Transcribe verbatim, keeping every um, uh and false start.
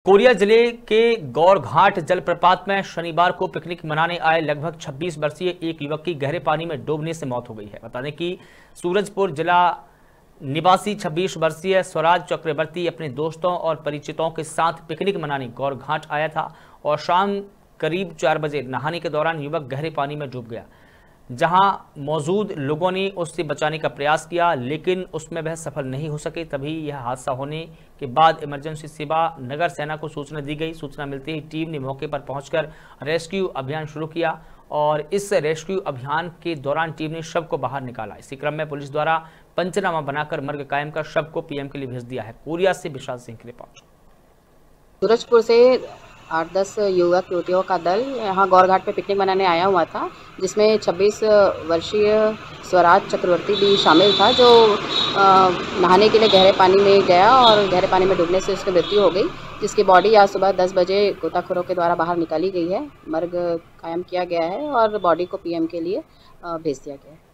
Korea जिले के गौरघाट जलप्रपात में शनिवार को पिकनिक मनाने आए लगभग छब्बीस वर्षीय एक युवक की गहरे पानी में डूबने से मौत हो गई है। बता दें कि सूरजपुर जिला निवासी छब्बीस वर्षीय स्वराज चक्रवर्ती अपने दोस्तों और परिचितों के साथ पिकनिक मनाने गौरघाट आया था और शाम करीब चार बजे नहाने के दौरान युवक गहरे पानी में डूब गया। जहां मौजूद लोगों ने उससे बचाने का प्रयास किया, लेकिन उसमें वह सफल नहीं हो सके। तभी यह हादसा होने के बाद इमरजेंसी सेवा नगर सेना को सूचना दी गई। सूचना मिलते ही टीम ने मौके पर पहुंचकर रेस्क्यू अभियान शुरू किया और इस रेस्क्यू अभियान के दौरान टीम ने शव को बाहर निकाला। इसी क्रम में पुलिस द्वारा पंचनामा बनाकर मर्ग कायम कर शव को पीएम के लिए भेज दिया है। कोरिया से विशाल सिंह की रिपोर्ट। सूरजपुर से आठ दस युवक युवतियों का दल यहाँ गौरघाट पे पिकनिक मनाने आया हुआ था, जिसमें छब्बीस वर्षीय स्वराज चक्रवर्ती भी शामिल था, जो आ, नहाने के लिए गहरे पानी में गया और गहरे पानी में डूबने से उसकी मृत्यु हो गई, जिसकी बॉडी आज सुबह दस बजे गोताखोरों के द्वारा बाहर निकाली गई है। मर्ग कायम किया गया है और बॉडी को पीएम के लिए भेज दिया गया है।